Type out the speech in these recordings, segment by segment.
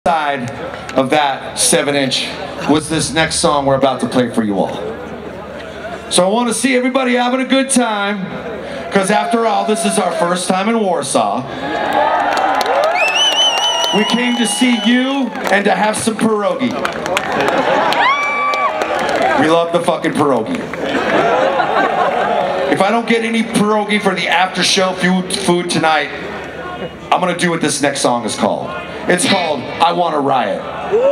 Side of that 7-inch was this next song we're about to play for you all. So I want to see everybody having a good time, because after all, this is our first time in Warsaw. We came to see you and to have some pierogi. We love the fucking pierogi. If I don't get any pierogi for the after show food tonight, I'm gonna do what this next song is called. It's called I Want a Riot.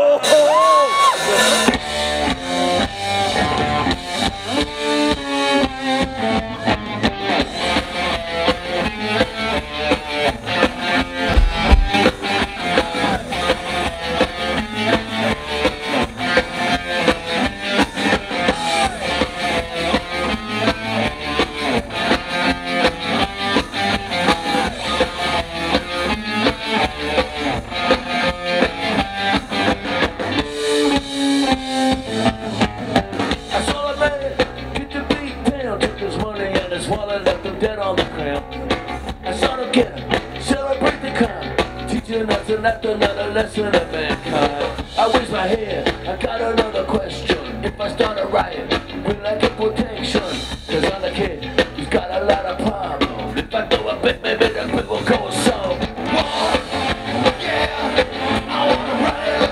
After another lesson of mankind, I raise my hand, I got another question. If I start a riot, will I get protection? Cause I'm a kid who's got a lot of problems. If I throw a bit, maybe the bit will go so. Whoa, yeah, I want a riot.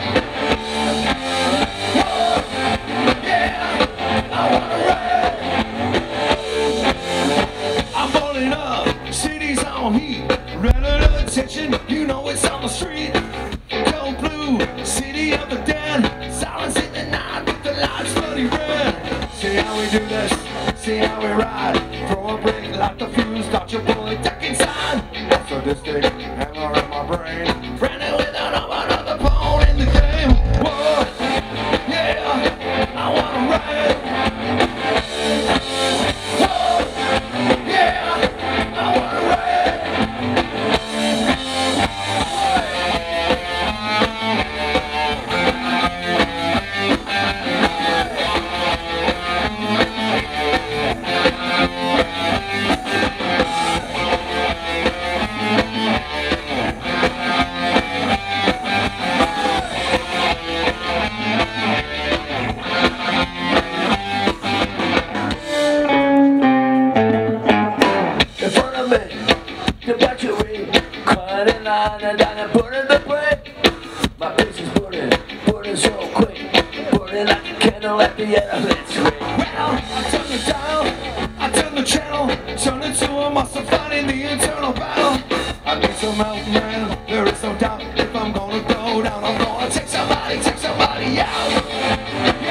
Whoa, yeah, I want a riot. I'm falling up, city's on heat, running attention, you know it's on the street. Cold blue, city of the dead, silence in the night with the lights bloody red. See how we do this, see how we ride. Throw a break, light the fuse, dodge your bullet, duck inside. I'm sadistic, hammer in my brain, running without another pawn in the game. Whoa, yeah, I wanna riot. Whoa, yeah, I wanna riot. And I'm burning the bread. My face is burning, burning so quick, burning like a candle at the end of its ring. Well, I turn the dial, I turn the channel, turn it to a muscle fighting the internal battle. I need some help, man, there is no doubt. If I'm gonna go down, I'm gonna take somebody out.